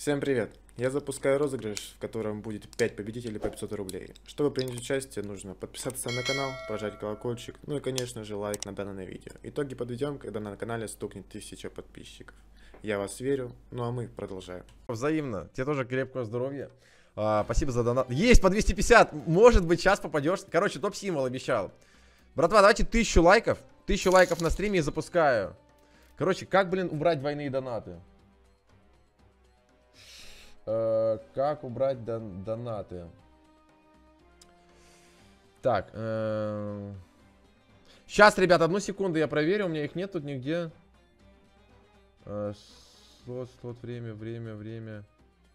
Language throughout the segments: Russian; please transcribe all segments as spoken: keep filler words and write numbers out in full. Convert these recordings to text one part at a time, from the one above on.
Всем привет! Я запускаю розыгрыш, в котором будет пять победителей по пятьсот рублей. Чтобы принять участие, нужно подписаться на канал, прожать колокольчик, ну и конечно же лайк на данное видео. Итоги подведем, когда на канале стукнет тысяча подписчиков. Я вас верю, ну а мы продолжаем. Взаимно. Тебе тоже крепкого здоровья. А, спасибо за донат. Есть по двести пятьдесят. Может быть, сейчас попадешь. Короче, топ-символ обещал. Братва, давайте тысячу лайков. Тысячу лайков на стриме и запускаю. Короче, как, блин, убрать двойные донаты? Э, как убрать дон донаты? Так. Э сейчас, ребят, одну секунду я проверю. У меня их нет тут нигде. Э слот, слот, время, время, время.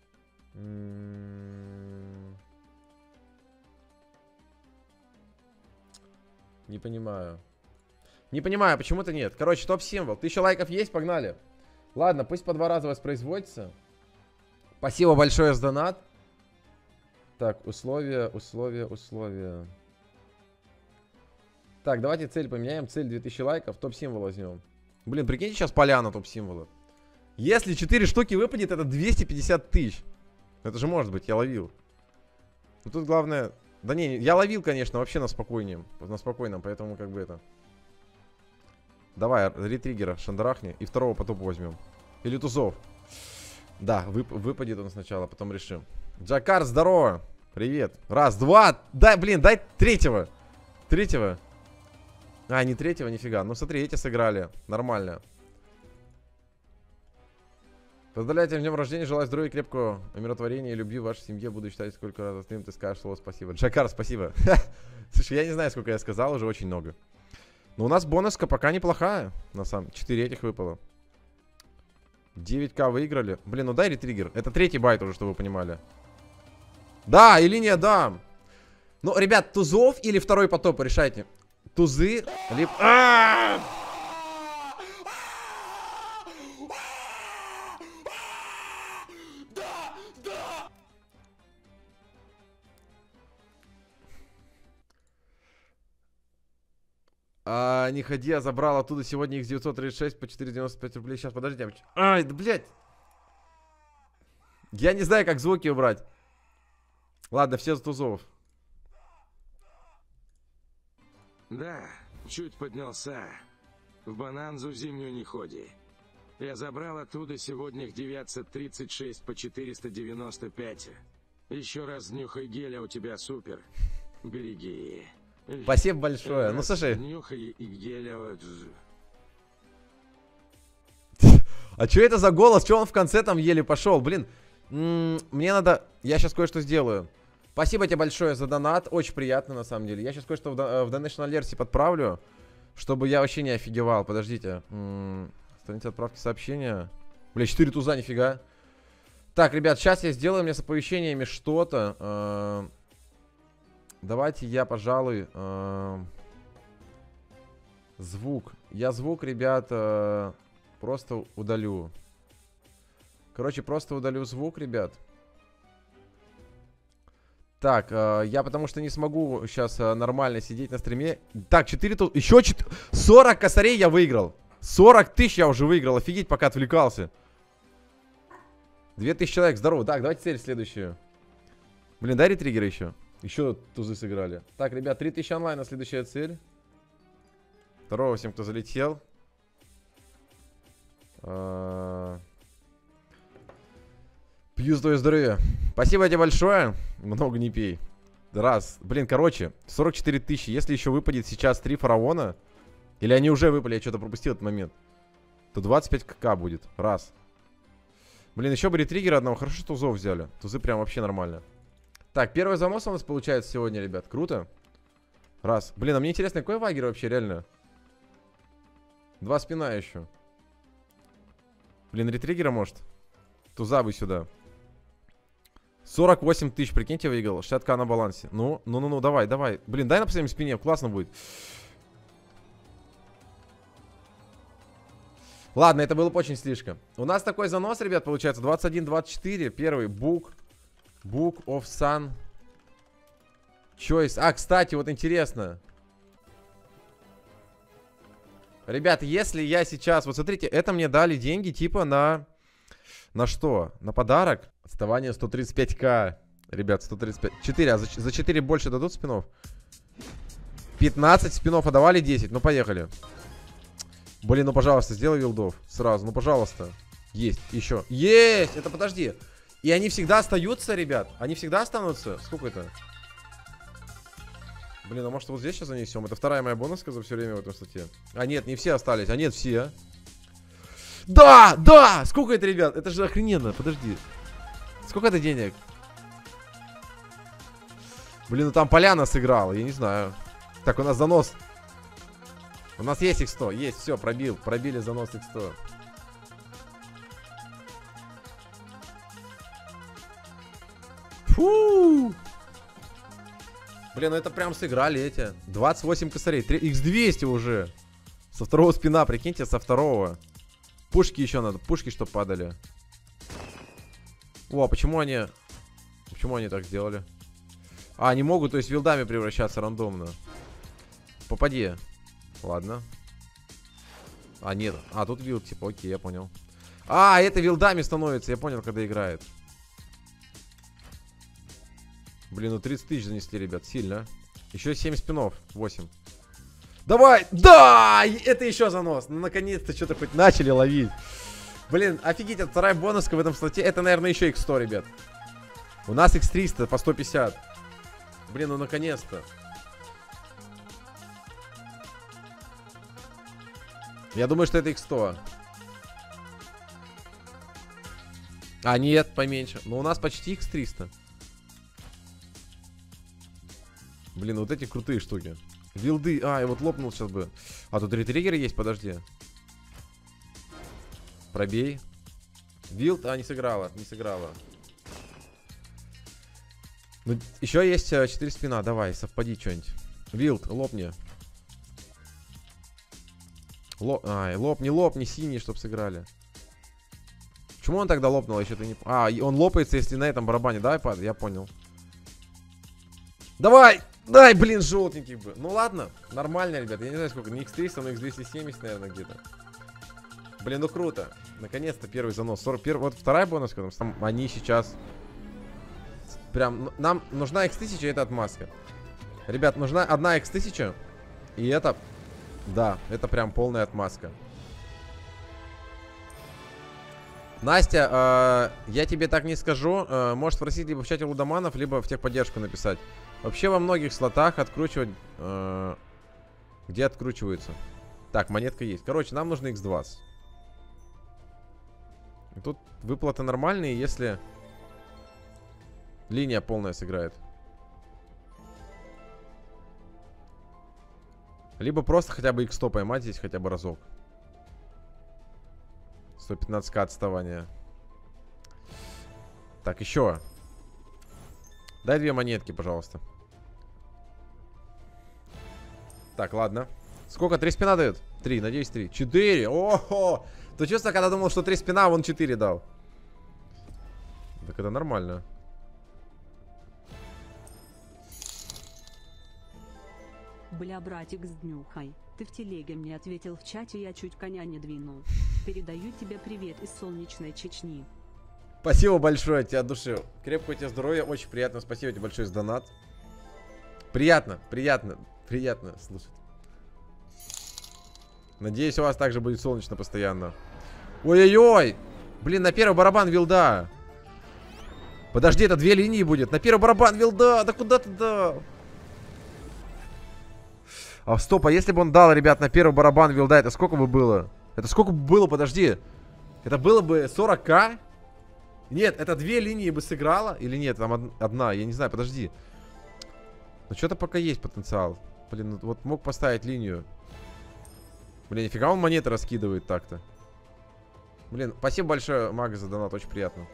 М-м Не понимаю. Не понимаю, почему-то нет. Короче, топ-символ. Тысяча лайков есть, погнали. Ладно, пусть по два раза воспроизводится. Спасибо большое за донат. Так, условия, условия, условия. Так, давайте цель поменяем. Цель две тысячи лайков. Топ-символ возьмем. Блин, прикиньте, сейчас поляна топ-символа. Если четыре штуки выпадет, это двести пятьдесят тысяч. Это же может быть, я ловил. Но тут главное... Да не, я ловил, конечно, вообще на спокойнем. На спокойном, поэтому как бы это... Давай, ретриггера шандарахни. И второго по топу возьмем. Или тузов. Да, вып выпадет он сначала, потом решим. Джакар, здорово. Привет. Раз, два. Дай, блин, дай третьего. Третьего. А, не третьего, нифига. Ну смотри, эти сыграли. Нормально. Поздравляю тебя с днем рождения. Желаю здоровья, крепкого умиротворения и любви в вашей семье. Буду читать, сколько раз стрим ты скажешь слово спасибо. Джакар, спасибо. Слушай, я не знаю, сколько я сказал, уже очень много. Но у нас бонуска пока неплохая. На самом четыре этих выпало. девять ка выиграли. Блин, ну дай ретриггер. Это третий байт уже, чтобы вы понимали. Да, и линия дам. Ну, ребят, тузов или второй потоп, решайте. Тузы, либо... А -а -а! А, не ходи, я забрал оттуда сегодня икс девятьсот тридцать шесть по четыреста девяносто пять рублей. Сейчас, подождите. Ай, да, блядь. Я не знаю, как звуки убрать. Ладно, все за тузов. Да, чуть поднялся. В Бананзу зимнюю не ходи. Я забрал оттуда сегодня девятьсот тридцать шесть по четыреста девяносто пять. Еще раз нюхай геля, у тебя супер. Береги. Спасибо большое. Ну, слушай. А что это за голос? Что он в конце там еле пошел? Блин, мне надо... Я сейчас кое-что сделаю. Спасибо тебе большое за донат. Очень приятно, на самом деле. Я сейчас кое-что в Donation Alert подправлю, чтобы я вообще не офигевал. Подождите. Страница отправки сообщения. Бля, четыре туза, нифига. Так, ребят, сейчас я сделаю мне с оповещениями что-то. Давайте я, пожалуй, э, звук. Я звук, ребят, э, просто удалю. Короче, просто удалю звук, ребят. Так, э, я потому что не смогу сейчас э, нормально сидеть на стриме. Так, четыре тут... Еще четыре... сорок косарей я выиграл. сорок тысяч я уже выиграл. Офигеть, пока отвлекался. две тысячи человек, здорово. Так, давайте цель следующую. Блин, дай ретриггер еще. Еще тузы сыграли. Так, ребят, три тысячи онлайн, следующая цель. Здорово всем, кто залетел. А... Пью твое здоровье. Спасибо тебе большое. Много не пей. Раз. Блин, короче, сорок четыре тысячи. Если еще выпадет сейчас три фараона, или они уже выпали, я что-то пропустил этот момент, то двадцать пять ка будет. Раз. Блин, еще бы ретриггер одного. Хорошо, что тузов взяли. Тузы прям вообще нормально. Так, первый занос у нас получается сегодня, ребят. Круто. Раз. Блин, а мне интересно, какой вагер вообще, реально? Два спина еще. Блин, ретриггера может? Туза бы сюда. сорок восемь тысяч, прикиньте, выиграл. шестьдесят ка на балансе. Ну, ну, ну, ну, давай, давай. Блин, дай на последнем спине, классно будет. Ладно, это было очень слишком. У нас такой занос, ребят, получается. двадцать один двадцать четыре. Первый бук. Book of Sun Choice. А, кстати, вот интересно. Ребята, если я сейчас... Вот смотрите, это мне дали деньги типа на На что? На подарок? Отставание сто тридцать пять ка. Ребят, сто тридцать пять. четыре, а за, за четыре больше дадут спинов? пятнадцать спинов, а давали десять. Ну, поехали. Блин, ну, пожалуйста, сделай вилдов. Сразу, ну, пожалуйста. Есть, еще. Есть! Это подожди. И они всегда остаются, ребят? Они всегда останутся? Сколько это? Блин, а может вот здесь сейчас занесем? Это вторая моя бонуска за все время в этом статье. А нет, не все остались. А нет, все. Да! Да! Сколько это, ребят? Это же охрененно. Подожди. Сколько это денег? Блин, ну там поляна сыграла. Я не знаю. Так, у нас занос. У нас есть икс сто. Есть, все, пробил. Пробили занос икс сто. Фу! Блин, ну это прям сыграли эти. двадцать восемь косарей. икс двести уже. Со второго спина, прикиньте, со второго. Пушки еще надо. Пушки, что падали. О, а почему они... Почему они так сделали? А, они могут, то есть, вилдами превращаться рандомно. Попади. Ладно. А, нет. А, тут вилд, типа, окей, я понял. А, это вилдами становится, я понял, когда играет. Блин, ну тридцать тысяч занесли, ребят, сильно. Еще семь спинов, восемь. Давай! Да! Это еще занос. Ну, наконец-то что-то хоть начали ловить. Блин, офигеть, это вторая бонуска в этом слоте. Это, наверное, еще икс сто, ребят. У нас икс триста по сто пятьдесят. Блин, ну наконец-то. Я думаю, что это икс сто. А, нет, поменьше. Но у нас почти икс триста. Блин, вот эти крутые штуки. Вилды. А, я вот лопнул сейчас бы. А, тут ретриггеры есть, подожди. Пробей. Вилд, а, не сыграла, не сыграла. Ну, еще есть четыре спина, давай, совпади что-нибудь. Вилд, лопни. Ло... Ай, лопни, лопни, синий, чтоб сыграли. Почему он тогда лопнул, еще ты не... А, он лопается, если на этом барабане, да, iPad? Я понял. Давай! Дай, блин, желтенький бы. Ну ладно, нормально, ребят. Я не знаю, сколько. Не икс триста, но икс двести семьдесят, наверное, где-то. Блин, ну круто. Наконец-то первый занос. сорок один. Вот вторая бонуска. Там они сейчас... Прям... Нам нужна икс тысяча, это отмазка. Ребят, нужна одна икс тысяча. И это... Да, это прям полная отмазка. Настя, э, я тебе так не скажу. Э, можешь спросить либо в чате лудоманов, либо в техподдержку написать. Вообще во многих слотах откручивать... Э, где откручиваются? Так, монетка есть. Короче, нам нужно икс двадцать. Тут выплаты нормальные, если линия полная сыграет. Либо просто хотя бы икс сто поймать здесь хотя бы разок. сто пятнадцать ка отставания. Так, еще. Дай две монетки, пожалуйста. Так, ладно. Сколько? Три спина дает? Три, надеюсь, три. Четыре. О-хо! Ты чувствовал, когда думал, что три спина, а вон четыре дал. Так это нормально. Бля, братик, с днюхой. Ты в телеге мне ответил в чате, я чуть коня не двинул. Передаю тебе привет из солнечной Чечни. Спасибо большое тебе от души. Крепкого тебе здоровья, очень приятно. Спасибо тебе большое за донат. Приятно, приятно, приятно слушать. Надеюсь, у вас также будет солнечно постоянно. Ой-ой-ой! Блин, на первый барабан вилда. Подожди, это две линии будет. На первый барабан вилда. Да куда ты дал? А стоп, а если бы он дал, ребят, на первый барабан вилда, это сколько бы было? Это сколько бы было, подожди. Это было бы сорок ка? Нет, это две линии бы сыграла. Или нет, там одна, я не знаю, подожди. Ну что-то пока есть потенциал. Блин, вот мог поставить линию. Блин, нифига он монеты раскидывает так-то. Блин, спасибо большое, Мага, за донат, очень приятно.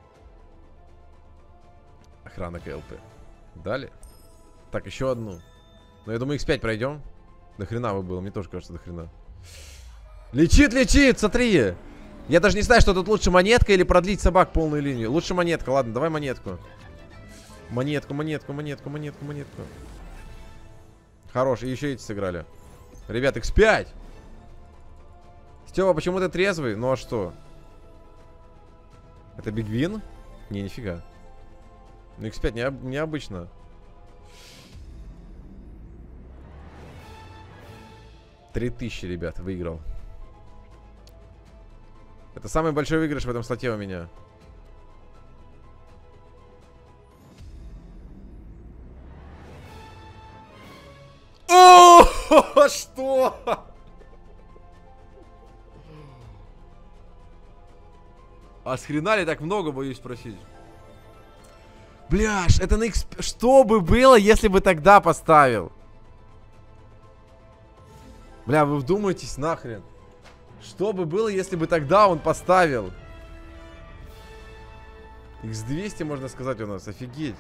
Охрана ка эл пэ. Дали. Так, еще одну. Ну, я думаю, икс пять пройдем. До хрена бы было, мне тоже кажется, до хрена. Лечит, лечит, смотри. Я даже не знаю, что тут лучше, монетка или продлить собак полную линию. Лучше монетка, ладно, давай монетку. Монетку, монетку, монетку, монетку, монетку. Хорош, и еще эти сыграли. Ребят, икс пять. Стёва, почему ты трезвый? Ну а что? Это бигвин? Не, нифига. Ну, икс пять не, необычно. три тысячи, ребят, выиграл. Это самый большой выигрыш в этом слоте у меня. О, что? А с хрена ли так много, боюсь спросить? Бляш, это на икс... Что бы было, если бы тогда поставил? Бля, вы вдумайтесь нахрен. Что бы было, если бы тогда он поставил? икс двести, можно сказать, у нас. Офигеть.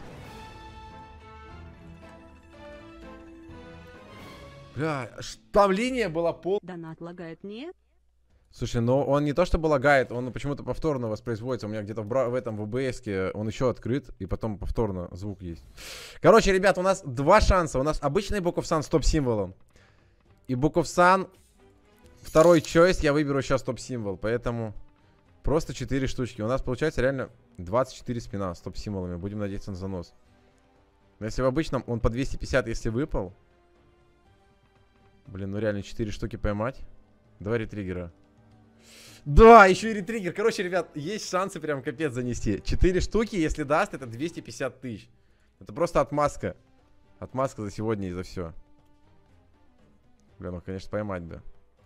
Бля, там линия была пол... Донат лагает, нет? Слушай, но он не то чтобы лагает, он почему-то повторно воспроизводится. У меня где-то в, бра... в этом в о бэ эс-ке он еще открыт, и потом повторно звук есть. Короче, ребят, у нас два шанса. У нас обычный Book of Sun с топ-символом. И Book of Sun второй choice я выберу сейчас топ-символ. Поэтому просто четыре штучки. У нас получается реально двадцать четыре спина с топ-символами. Будем надеяться на занос. Но если в обычном он по двести пятьдесят, если выпал. Блин, ну реально четыре штуки поймать. Два ретриггера. Да, еще и ретриггер. Короче, ребят, есть шансы прям капец занести. четыре штуки, если даст, это двести пятьдесят тысяч. Это просто отмазка. Отмазка за сегодня и за все. Бля, ну, конечно, поймать бы.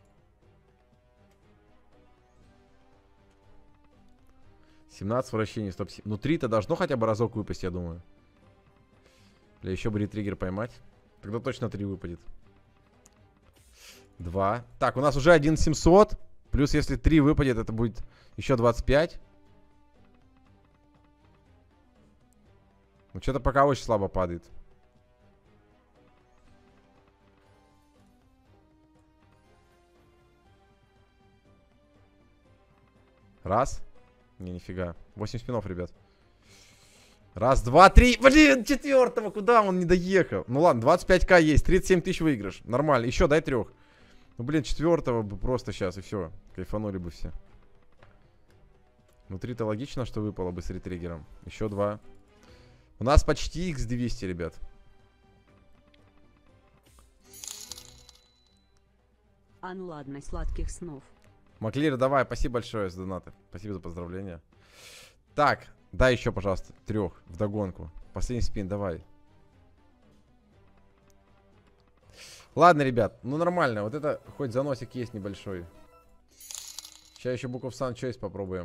семнадцать вращений, стоп. Ну, три-то должно хотя бы разок выпасть, я думаю. Бля, еще бы ретриггер поймать. Тогда точно три выпадет. два. Так, у нас уже один семьсот. Плюс, если три выпадет, это будет еще двадцать пять. Ну, что-то пока очень слабо падает. Раз. Не, нифига. восемь спинов, ребят. Раз, два, три. Блин, четвертого. Куда он не доехал? Ну ладно, двадцать пять ка есть. тридцать семь тысяч выигрыш. Нормально. Еще дай трех. Ну, блин, четвертого бы просто сейчас, и все. Кайфанули бы все. Внутри-то логично, что выпало бы с ретриггером. Еще два. У нас почти икс двести, ребят. А ну ладно, сладких снов. Маклир, давай, спасибо большое за донаты. Спасибо за поздравления. Так, дай еще, пожалуйста, трех вдогонку. Последний спин, давай. Ладно, ребят, ну нормально. Вот это хоть заносик есть небольшой. Сейчас еще Book of Sun Choice попробуем.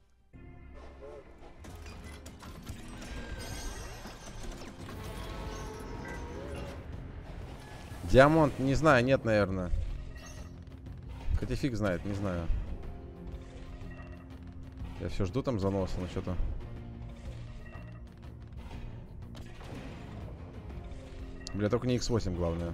Диамонт, не знаю, нет, наверное. Хотя фиг знает, не знаю. Я все жду там заноса, но что-то... Бля, только не икс восемь, главное.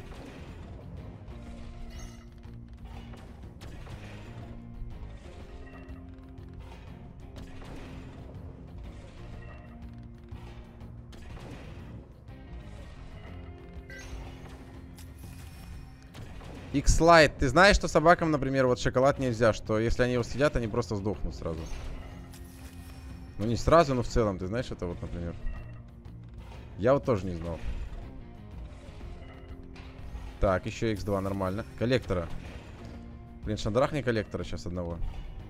X-Lite. Ты знаешь, что собакам, например, вот шоколад нельзя, что если они его съедят, они просто сдохнут сразу. Ну не сразу, но в целом. Ты знаешь это вот, например? Я вот тоже не знал. Так, еще икс два, нормально. Коллектора. Блин, шандрахни коллектора сейчас одного.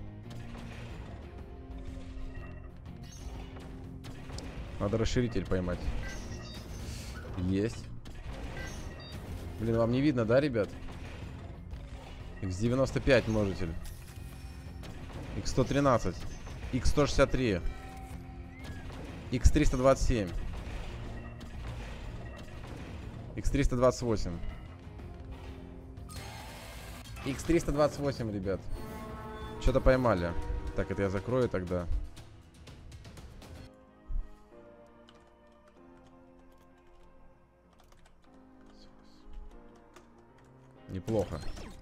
Надо расширитель поймать. Есть. Блин, вам не видно, да, ребят? икс девяносто пять множитель. икс сто тринадцать. икс сто шестьдесят три. икс триста двадцать семь. икс триста двадцать восемь. икс триста двадцать восемь, ребят. Что-то поймали. Так, это я закрою тогда. Неплохо.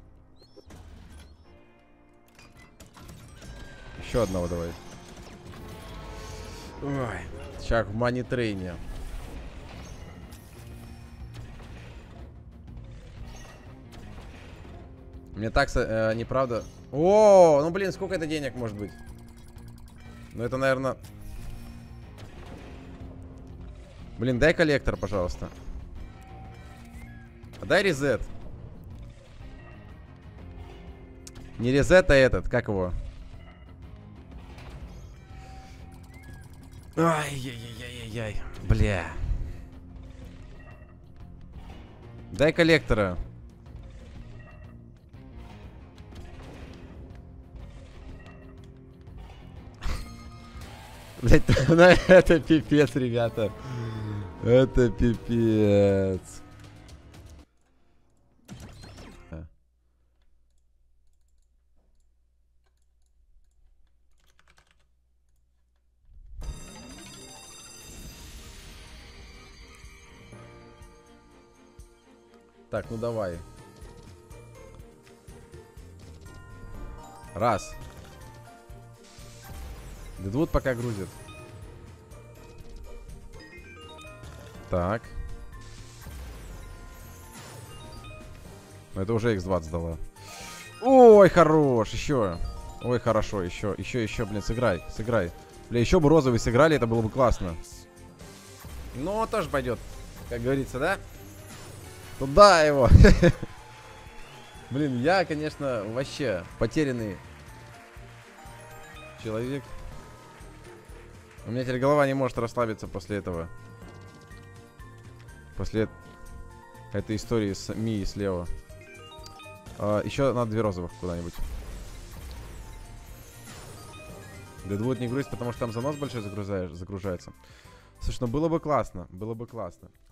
Еще одного давай. Ой. Сейчас в мани-трейне. Мне так э, неправда. О, ну блин, сколько это денег может быть? Ну это, наверное... Блин, дай коллектор, пожалуйста. Дай резет. Не резет, а этот, как его? Ай-яй-яй-яй-яй. Бля. Дай коллектора. Блять, ну это пипец, ребята. Это пипец. Так, ну давай. Раз. Дедвуд пока грузит. Так. Это уже икс двадцать дала. Ой, хорош, еще. Ой, хорошо, еще, еще, еще, блин, сыграй, сыграй. Бля, еще бы розовый сыграли, это было бы классно. Ну, тоже пойдет, как говорится, да? Туда его. Блин, я, конечно, вообще потерянный человек. У меня теперь голова не может расслабиться после этого. После этой истории с Мией слева. А, еще надо две розовых куда-нибудь. Дедвуд не грузит, потому что там занос большой загружаешь, загружается. Слушай, ну было бы классно, было бы классно.